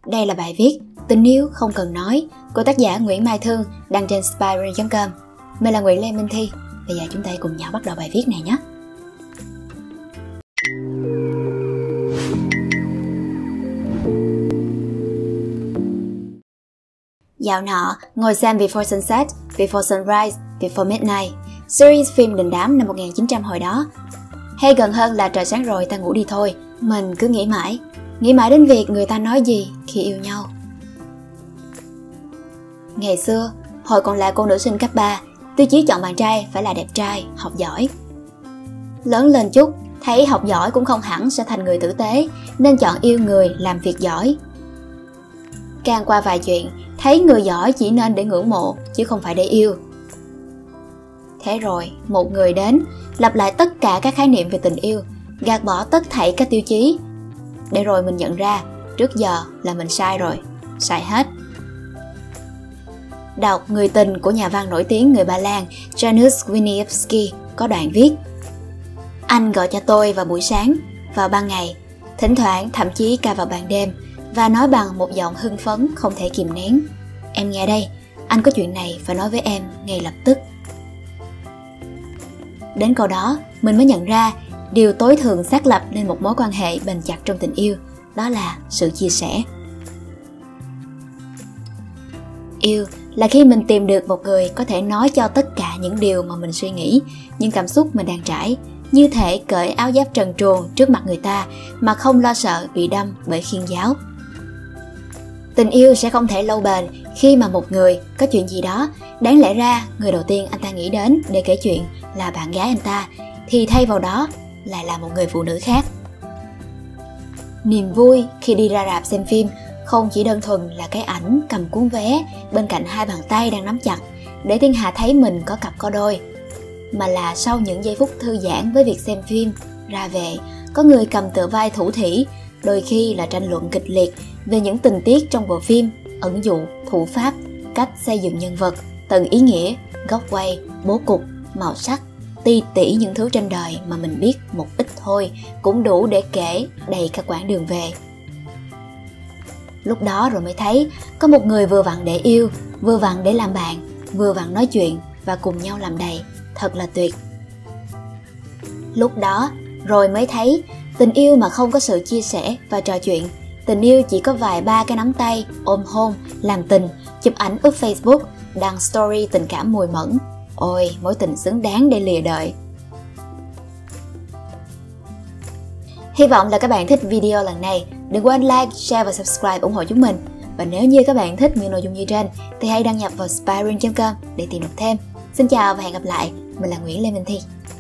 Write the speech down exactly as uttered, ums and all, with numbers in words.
Đây là bài viết Tình yêu không cần nói của tác giả Nguyễn Mai Thương, đăng trên Spyroom chấm com. Mình là Nguyễn Lê Minh Thi. Bây giờ chúng ta cùng nhau bắt đầu bài viết này nhé. Dạo nọ, ngồi xem Before Sunset, Before Sunrise, Before Midnight, series phim đình đám năm một nghìn chín trăm hồi đó. Hay gần hơn là Trời sáng rồi ta ngủ đi thôi. Mình cứ nghĩ mãi, nghĩ mãi đến việc người ta nói gì khi yêu nhau. Ngày xưa, hồi còn là cô nữ sinh cấp ba, tiêu chí chọn bạn trai phải là đẹp trai, học giỏi. Lớn lên chút, thấy học giỏi cũng không hẳn sẽ thành người tử tế, nên chọn yêu người làm việc giỏi. Càng qua vài chuyện, thấy người giỏi chỉ nên để ngưỡng mộ, chứ không phải để yêu. Thế rồi, một người đến, lặp lại tất cả các khái niệm về tình yêu, gạt bỏ tất thảy các tiêu chí. Để rồi mình nhận ra, trước giờ là mình sai rồi, sai hết. Đọc Người tình của nhà văn nổi tiếng người Ba Lan Janusz Wieniawski có đoạn viết: Anh gọi cho tôi vào buổi sáng, vào ban ngày, thỉnh thoảng thậm chí cả vào ban đêm, và nói bằng một giọng hưng phấn không thể kìm nén: Em nghe đây, anh có chuyện này phải nói với em ngay lập tức. Đến câu đó, mình mới nhận ra điều tối thường xác lập nên một mối quan hệ bền chặt trong tình yêu, đó là sự chia sẻ. Yêu là khi mình tìm được một người có thể nói cho tất cả những điều mà mình suy nghĩ, những cảm xúc mình đang trải, như thể cởi áo giáp trần truồng trước mặt người ta mà không lo sợ bị đâm bởi khiên giáo. Tình yêu sẽ không thể lâu bền khi mà một người có chuyện gì đó, đáng lẽ ra người đầu tiên anh ta nghĩ đến để kể chuyện là bạn gái anh ta, thì thay vào đó lại là một người phụ nữ khác. Niềm vui khi đi ra rạp xem phim không chỉ đơn thuần là cái ảnh cầm cuốn vé bên cạnh hai bàn tay đang nắm chặt để thiên hạ thấy mình có cặp có đôi, mà là sau những giây phút thư giãn với việc xem phim, ra về có người cầm tựa vai thủ thỉ, đôi khi là tranh luận kịch liệt về những tình tiết trong bộ phim, ẩn dụ, thủ pháp, cách xây dựng nhân vật, tầng ý nghĩa, góc quay, bố cục, màu sắc, ti tỉ những thứ trên đời mà mình biết một ít thôi cũng đủ để kể đầy các quãng đường về. Lúc đó rồi mới thấy có một người vừa vặn để yêu, vừa vặn để làm bạn, vừa vặn nói chuyện và cùng nhau làm đầy, thật là tuyệt. Lúc đó rồi mới thấy tình yêu mà không có sự chia sẻ và trò chuyện, tình yêu chỉ có vài ba cái nắm tay, ôm hôn, làm tình, chụp ảnh up Facebook, đăng story tình cảm mùi mẫn. Ôi, mối tình xứng đáng để lìa đời. Hy vọng là các bạn thích video lần này. Đừng quên like, share và subscribe ủng hộ chúng mình. Và nếu như các bạn thích những nội dung như trên thì hãy đăng nhập vào Spyroom chấm com để tìm đọc thêm. Xin chào và hẹn gặp lại. Mình là Nguyễn Lê Minh Thi.